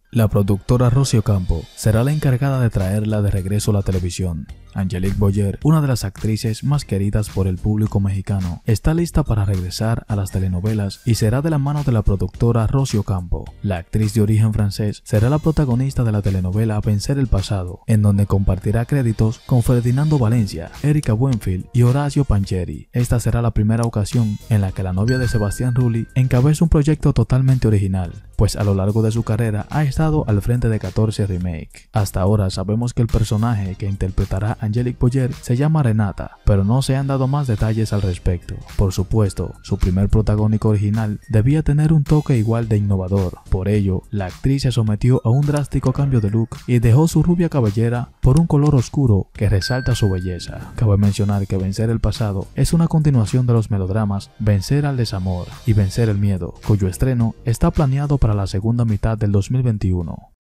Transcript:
La productora Rocío Campo será la encargada de traerla de regreso a la televisión. Angelique Boyer, una de las actrices más queridas por el público mexicano, está lista para regresar a las telenovelas y será de la mano de la productora Rocío Campo. La actriz de origen francés será la protagonista de la telenovela Vencer el Pasado, en donde compartirá créditos con Ferdinando Valencia, Erika Buenfil y Horacio Pancheri. Esta será la primera ocasión en la que la novia de Sebastián Rulli encabeza un proyecto totalmente original, pues a lo largo de su carrera ha estado al frente de 14 remakes. Hasta ahora sabemos que el personaje que interpretará Angelique Boyer se llama Renata, pero no se han dado más detalles al respecto. Por supuesto, su primer protagónico original debía tener un toque igual de innovador. Por ello, la actriz se sometió a un drástico cambio de look y dejó su rubia cabellera por un color oscuro que resalta su belleza. Cabe mencionar que Vencer el Pasado es una continuación de los melodramas Vencer al Desamor y Vencer el Miedo, cuyo estreno está planeado para la segunda mitad del 2021.